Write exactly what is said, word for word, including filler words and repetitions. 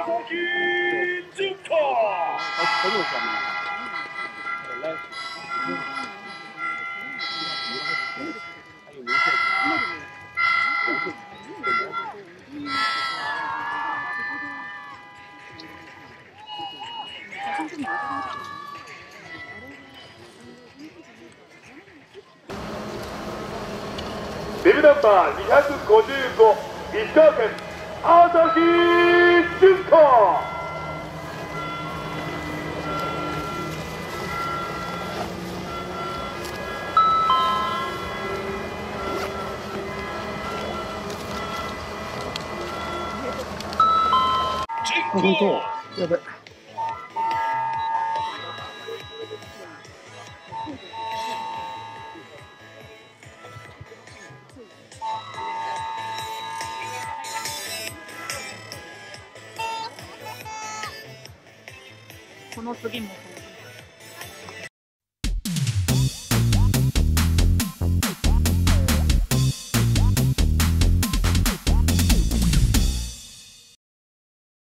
崎純太。ビブナンバーにひゃくごじゅうご、石川県朝日純子。 本当やばい。 この次もそう。